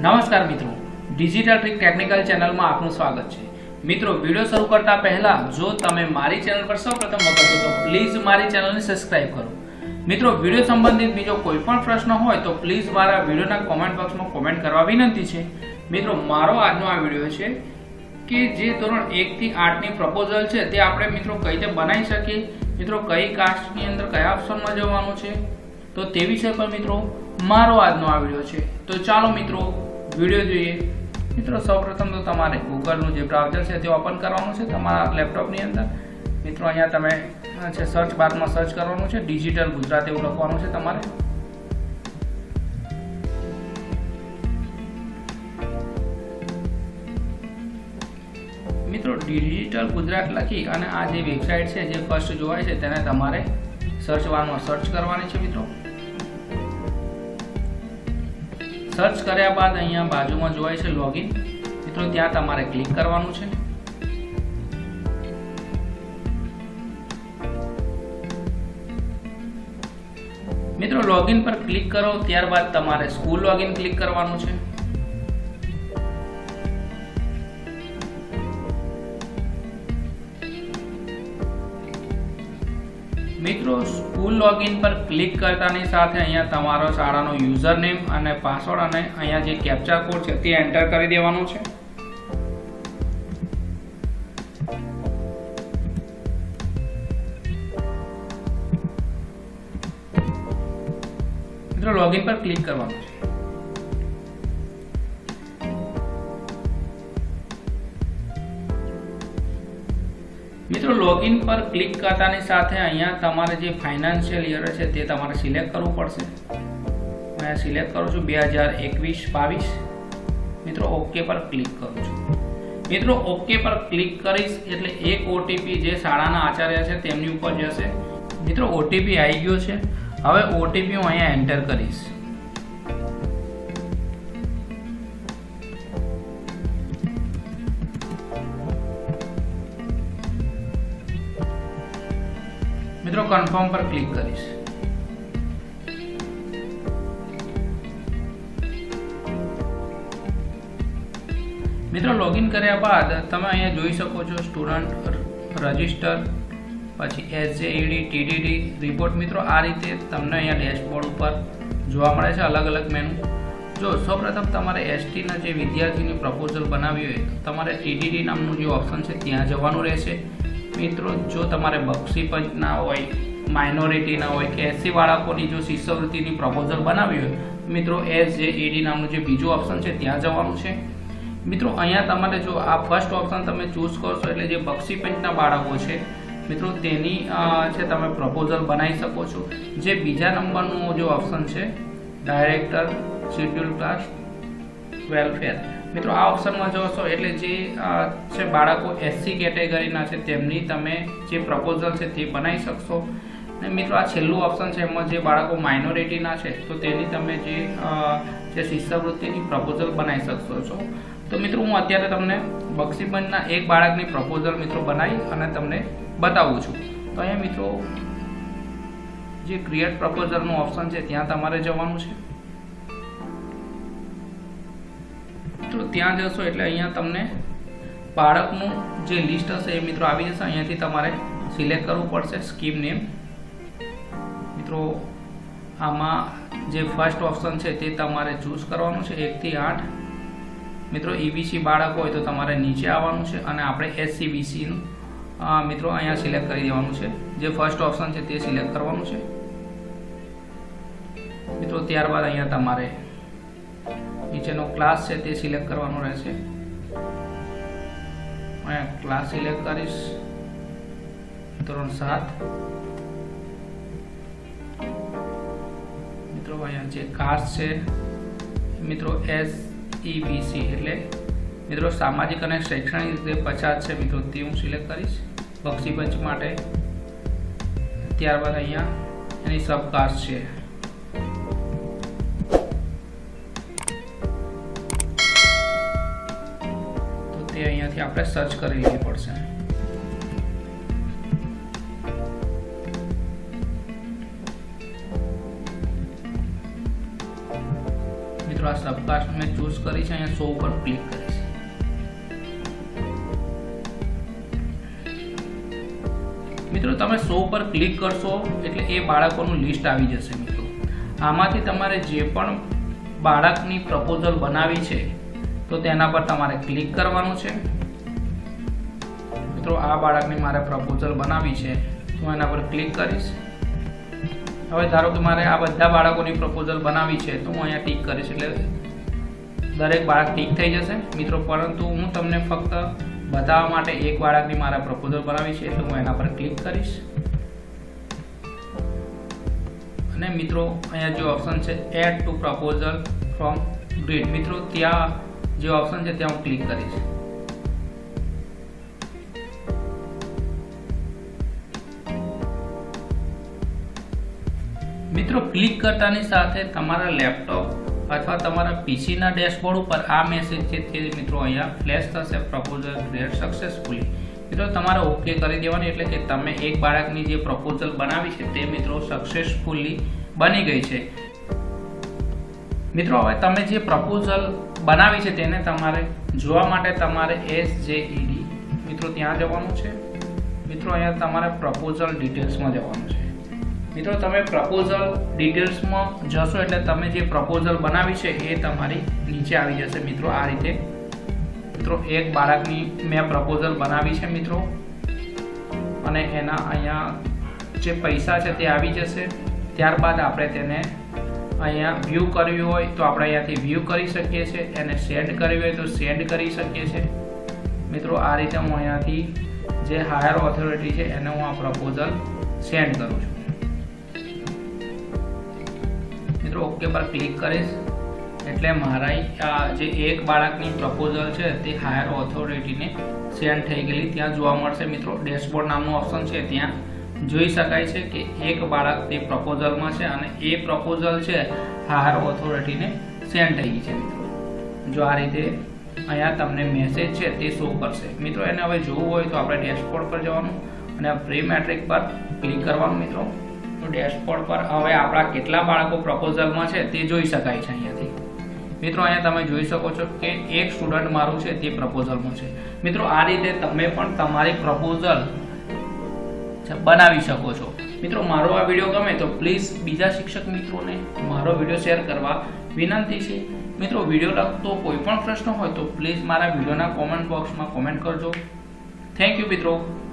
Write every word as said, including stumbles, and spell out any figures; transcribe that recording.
નમસ્કાર મિત્રો, digital trick technical ચેનલમાં આપનું સ્વાગત છે। મિત્રો, વિડિયો શરૂ કરતા પહેલા જો તમે મારી ચેનલ પર સૌપ્રથમ વખત છો તો પ્લીઝ મારી ચેનલને સબસ્ક્રાઇબ કરો। મિત્રો, વિડિયો સંબંધિત બીજો કોઈ પણ પ્રશ્ન હોય તો પ્લીઝ મારા વિડિયોના કોમેન્ટ બોક્સમાં કોમેન્ટ કરવા વિનંતી છે। મિત્રો, મારો આજનો આ વિડિયો છે કે જે ધોરણ એક થી આઠ ની પ્રપોઝલ છે તે આપણે મિત્રો કઈ રીતે બનાવી શકીએ, મિત્રો કઈ કાસ્ટની અંદર કયા ઓપ્શનમાં જવાનું છે તો તે વિષય પર મિત્રો મારો આજનો આ વિડિયો છે। તો ચાલો મિત્રો વિડિયો જોઈએ। મિત્રો, સૌપ્રથમ તો તમારે ગૂગલ નું જે બ્રાઉઝર છે તે ઓપન કરવાનું છે તમારા લેપટોપની અંદર। મિત્રો, અહીંયા તમે છે સર્ચ બારમાં સર્ચ કરવાનું છે, ડિજિટલ ગુજરાત એવું લખવાનું છે તમારે। મિત્રો, ડિજિટલ ગુજરાત લખી અને આ જે વેબસાઇટ છે જે ફર્સ્ટ જોવાય છે તેને તમારે સર્ચ બારમાં સર્ચ કરવાની છે। મિત્રો, સર્ચ કર્યા બાદ અહીંયા બાજુમાં જોવાય છે લોગિન। મિત્રો, ત્યાં તમારે ક્લિક કરવાનું છે। મિત્રો, લોગિન પર ક્લિક કરો ત્યારબાદ તમારે સ્કૂલ લોગિન ક્લિક કરવાનું છે। મિત્રો, સ્કૂલ લોગિન પર ક્લિક કરતાની સાથે અહીંયા તમારો શાળાનો યુઝર નેમ અને પાસવર્ડ અને અહીંયા જે કેપ્ચા કોડ છે તે એન્ટર કરી દેવાનો છે। મિત્રો, લોગિન પર ક્લિક કરવાનું છે। મિત્રો, લોગિન પર ક્લિક કરતાની સાથે અહીંયા તમારે જે ફાઇનાન્શિયલ યર છે તે તમારે સિલેક્ટ કરવું પડશે। હું સિલેક્ટ કરું છું બે હજાર એકવીસ બાવીસ। મિત્રો, ઓકે પર ક્લિક કરું છું। મિત્રો, ઓકે પર ક્લિક કરીશ એટલે એક ઓટીપી જે શાળાના આચાર્ય છે તેમની ઉપર જશે। મિત્રો, ઓટીપી આવી ગયો છે। હવે ઓટીપી હું અહીંયા એન્ટર કરીશ। મિત્રો, કન્ફર્મ પર ક્લિક કરીશ। મિત્રો, લોગિન કર્યા બાદ તમે અહીંયા જોઈ શકો છો સ્ટુડન્ટ રજિસ્ટર, પછી એસજેઈડી, ટીડીડી રિપોર્ટ। મિત્રો, આ રીતે તમને અહીંયા ડેશબોર્ડ ઉપર જોવા મળે છે અલગ અલગ મેનુ। જો સૌપ્રથમ તમારે એસટીના જે વિદ્યાર્થીની પ્રપોઝલ બનાવી હોય તો તમારે ટીડીડી નામનું જે ઓપ્શન છે ત્યાં જવાનું રહેશે। મિત્રો, જો તમારે બક્ષી પંચ ના હોય, માઇનોરિટી ના હોય કે એસસી બાળકોની જો શિષ્યવૃત્તિની પ્રપોઝલ બનાવી હોય મિત્રો એસજેઈડી નામનું જે બીજું ઓપ્શન છે ત્યાં જવાનું છે। મિત્રો, અહીંયા તમારે જો આ ફર્સ્ટ ઓપ્શન તમે ચૂઝ કરશો એટલે જે બક્ષી પંચના બાળકો છે મિત્રો તેની છે તમે પ્રપોઝલ બનાવી શકો છો। જે બીજા નંબરનું જે ઓપ્શન છે ડાયરેક્ટર શેડ્યુલ ક્લાસ વેલફેર, મિત્રો આ ઓપ્શનમાં જોશો એટલે જે છે બાળકો એસસી કેટેગરીના છે તેમની તમે જે પ્રપોઝલ છે તે બનાવી શકશો। અને મિત્રો, આ છેલ્લું ઓપ્શન છે એમાં જે બાળકો માઇનોરિટીના છે તો તેની તમે જે જે શિષ્યવૃત્તિની પ્રપોઝલ બનાવી શકશો છો। તો મિત્રો, હું અત્યારે તમને બક્ષીપંચના એક બાળકની પ્રપોઝલ મિત્રો બનાવી અને તમને બતાવું છું। તો અહીંયા મિત્રો જે ક્રિએટ પ્રપોઝલનું ઓપ્શન છે ત્યાં તમારે જવાનું છે। તો ત્યાં જશો એટલે અહીંયા તમને બાળકનું જે લિસ્ટ હશે એ મિત્રો આવી જશે। અહીંયાથી તમારે સિલેક્ટ કરવું પડશે સ્કીમ નેમ। મિત્રો, આમાં જે ફર્સ્ટ ઓપ્શન છે તે તમારે ચૂઝ કરવાનું છે એક થી આઠ। મિત્રો, ઈબીસી બાળક હોય તો તમારે નીચે આવવાનું છે અને આપણે એસસીબીસીનું મિત્રો અહીંયા સિલેક્ટ કરી દેવાનું છે। જે ફર્સ્ટ ઓપ્શન છે તે સિલેક્ટ કરવાનું છે મિત્રો। ત્યારબાદ અહીંયા તમારે નીચેનો ક્લાસ છે તે સિલેક્ટ કરવાનો રહેશે। અહીંયા ક્લાસ સિલેક્ટ કરીશ ધોરણ સાત। મિત્રો, અહીંયા જે કાસ્ટ છે મિત્રો એસઈબીસી એટલે મિત્રો સામાજિક અને શૈક્ષણિક રીતે પછાત છે મિત્રો તે હું સિલેક્ટ કરીશ બક્ષી પંચ માટે। ત્યારબાદ અહીંયા એની સબ કાસ્ટ છે તે અહીંયાથી આપણે સર્ચ કરી લેવી પડશે। મિત્રો, મિત્રો આ સબકાસ્ટ મેં ચૂઝ કરી છે, અહીંયા શો ઉપર ક્લિક કરીશ। મિત્રો તમે શો ઉપર ક્લિક કરશો એટલે એ બાળકોનું લિસ્ટ આવી જશે। મિત્રો આમાંથી તમારે જે પણ બાળકની પ્રપોઝલ બનાવી છે તો તેના પર તમારે ક્લિક કરવાનું છે। મિત્રો આ બાળકની મારે પ્રપોઝલ બનાવી છે તો એના પર ક્લિક કરીશ। હવે ધારો કે મારે આ બધા બાળકોની પ્રપોઝલ બનાવી છે તો હું અહીંયા ટીક કરીશ એટલે દરેક બાળક ટીક થઈ જશે। મિત્રો પરંતુ હું તમને ફક્ત બતાવવા માટે એક બાળકની મારે પ્રપોઝલ બનાવી છે એટલે હું એના પર ક્લિક કરીશ। અને મિત્રો અહીંયા જે ઓપ્શન છે add to proposal from grid, મિત્રો ત્યાં જે ઓપ્શન છે ત્યાં હું ક્લિક કરીશ। મિત્રો ક્લિક કરતાની સાથે તમારા લેપટોપ અથવા તમારા પીસીના ડેશબોર્ડ ઉપર આ મેસેજ છે તે મિત્રો અહીંયા ફ્લેશ થશે, પ્રપોઝલ ક્રિએટ સક્સેસફુલી। મિત્રો તમારે ઓકે કરી દેવાની એટલે કે તમે એક બાળકની જે પ્રપોઝલ બનાવી છે તે મિત્રો સક્સેસફુલી બની ગઈ છે। મિત્રો હવે તમે જે પ્રપોઝલ બનાવી છે તેને તમારે જોવા માટે તમારે એસ જે ઈ ડી મિત્રો ત્યાં જવાનું છે। મિત્રો અહીંયા તમારે પ્રપોઝલ ડિટેલ્સમાં જવાનું છે। મિત્રો તમે પ્રપોઝલ ડિટેલ્સમાં જશો એટલે તમે જે પ્રપોઝલ બનાવી છે એ તમારી નીચે આવી જશે। મિત્રો આ રીતે મિત્રો એક બાળકની મેં પ્રપોઝલ બનાવી છે મિત્રો, અને એના અહીંયા જે પૈસા છે તે આવી જશે। ત્યારબાદ આપણે તેને અહીંયા વ્યૂ કરવી હોય તો આપણે અહીંયાથી વ્યૂ કરી શકીએ છીએ, એને સેન્ડ કરવી હોય તો સેન્ડ કરી શકીએ છીએ। મિત્રો આ રીતે હું અહીંયાથી જે હાયર ઓથોરિટી છે એને હું આ પ્રપોઝલ સેન્ડ કરું છું। મિત્રો ઓકે પર ક્લિક કરીશ એટલે મારા આ જે એક બાળકની પ્રપોઝલ છે તે હાયર ઓથોરિટીને સેન્ડ થઈ ગયેલી ત્યાં જોવા મળશે। મિત્રો ડેશબોર્ડ નામનું ઓપ્શન છે ત્યાં જોઈ શકાય છે કે એક બાળક તે પ્રપોઝલમાં છે અને એ પ્રપોઝલ છે હાયર ઓથોરિટીને સેન્ડ થઈ ગઈ છે। મિત્રો જો આ રીતે અહીંયા તમને મેસેજ છે તે શો કરશે। મિત્રો એને હવે જોવું હોય તો આપણે ડેશબોર્ડ પર જવાનું અને પ્રી મેટ્રિક પર ક્લિક કરવાનું। મિત્રો તો ડેશબોર્ડ પર હવે આપણા કેટલા બાળકો પ્રપોઝલમાં છે તે જોઈ શકાય છે અહીંયાથી। મિત્રો અહીંયા તમે જોઈ શકો છો કે એક સ્ટુડન્ટ મારું છે તે પ્રપોઝલમાં છે। મિત્રો આ રીતે તમે પણ તમારી પ્રપોઝલ બનાવી શકો છો। મિત્રો મારો આ વિડીયો ગમે તો પ્લીઝ બીજા શિક્ષક મિત્રોને મારો વિડીયો શેર કરવા વિનંતી છે। મિત્રો વિડીયો લગતો કોઈ પણ પ્રશ્ન હોય તો પ્લીઝ મારા વિડીયોના કોમેન્ટ બોક્સમાં કોમેન્ટ કરજો। થેન્ક યુ મિત્રો।